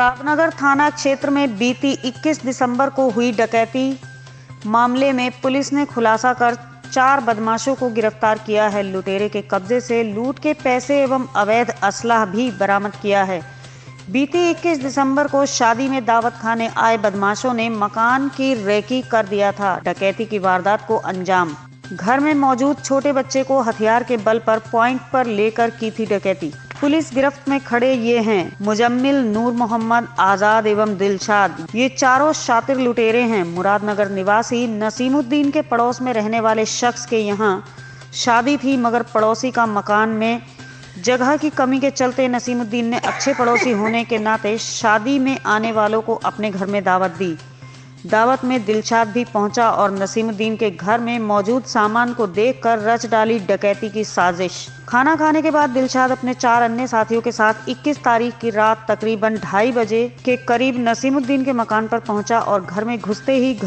मुरादनगर थाना क्षेत्र में बीती 21 दिसंबर को हुई डकैती मामले में पुलिस ने खुलासा कर 4 बदमाशों को गिरफ्तार किया है। लुटेरे के कब्जे से लूट के पैसे एवं अवैध असलाह भी बरामद किया है। बीती 21 दिसंबर को शादी में दावत खाने आए बदमाशों ने मकान की रेकी कर दिया था। डकैती की वारदात को अंजाम घर में मौजूद छोटे बच्चे को हथियार के बल पर पॉइंट पर लेकर की थी डकैती। पुलिस गिरफ्त में खड़े ये हैं मुजम्मिल, नूर मोहम्मद, आजाद एवं दिलशाद। ये चारों शातिर लुटेरे हैं। मुरादनगर निवासी नसीमुद्दीन के पड़ोस में रहने वाले शख्स के यहाँ शादी थी, मगर पड़ोसी का मकान में जगह की कमी के चलते नसीमुद्दीन ने अच्छे पड़ोसी होने के नाते शादी में आने वालों को अपने घर में दावत दी। दावत में दिलशाद भी पहुंचा और नसीमुद्दीन के घर में मौजूद सामान को देखकर रच डाली डकैती की साजिश। खाना खाने के बाद दिलशाद अपने 4 अन्य साथियों के साथ 21 तारीख की रात तकरीबन 2:30 बजे के करीब नसीमुद्दीन के मकान पर पहुंचा और घर में घुसते ही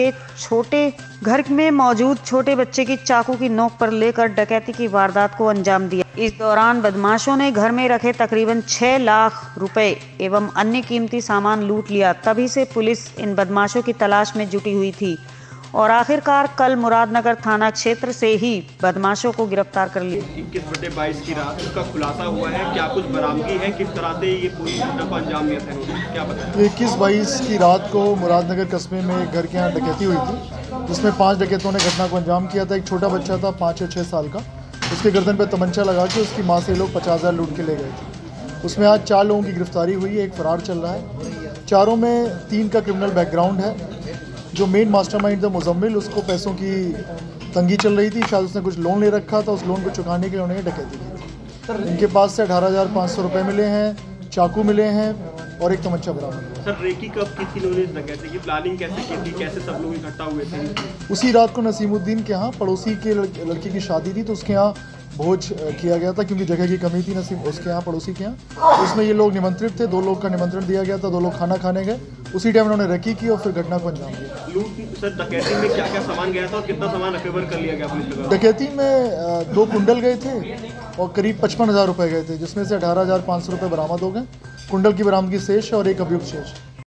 घर में मौजूद छोटे बच्चे की चाकू की नोक पर लेकर डकैती की वारदात को अंजाम दिया। इस दौरान बदमाशों ने घर में रखे तकरीबन 6 लाख रुपए एवं अन्य कीमती सामान लूट लिया। तभी से पुलिस इन बदमाशों की तलाश में जुटी हुई थी और आखिरकार कल मुरादनगर थाना क्षेत्र से ही बदमाशों को गिरफ्तार कर लिया। 21/22 की रात उसका खुलासा हुआ है, क्या कुछ बरामदगी है, किस तरह से ये पूरी घटना को अंजाम दिया था, क्या बताया? 21/22 की रात को मुरादनगर कस्बे में एक घर के यहाँ डकैती हुई थी, जिसमें 5 डकैतों ने घटना को अंजाम किया था। एक छोटा बच्चा था 5 या 6 साल का, उसके गर्दन पर तमंचा लगा के उसकी माँ से लोग 50,000 लूट के ले गए थे। उसमें आज 4 लोगों की गिरफ्तारी हुई है, एक फरार चल रहा है। चारों में 3 का क्रिमिनल बैकग्राउंड है। जो मेन मास्टरमाइंड था मुजम्मिल, उसको पैसों की तंगी चल रही थी, शायद उसने कुछ लोन ले रखा था, उस लोन को चुकाने के लिए उन्होंने डकैती की थी। इनके पास से 18,500 रुपये मिले हैं, चाकू मिले हैं और एक तमंचा बरामद हुआ। सर, रेकी कब की थी, लोग डकैती की प्लानिंग कैसे की थी, कैसे सब लोग इकट्ठा हुए थे? उसी रात को नसीमुद्दीन के यहाँ पड़ोसी के लड़की की शादी थी, तो उसके यहाँ भोज किया गया था क्योंकि जगह की कमी थी उसके यहाँ पड़ोसी के यहाँ। उसमें ये लोग निमंत्रित थे, 2 लोग का निमंत्रण दिया गया था, 2 लोग खाना खाने गए। उसी टाइम उन्होंने रेकी की और फिर घटना को अंजाम दिया। लूट सर, डकैती में क्या क्या सामान गया था और कितना सामान रिकवर कर लिया गया पुलिस द्वारा? डकैती में 2 कुंडल गए थे और करीब 55,000 रुपये गए थे, जिसमें से 18,500 रुपये बरामद हो गए। कुंडल की बरामदगी शेष है और एक अभियुक्त शेष है।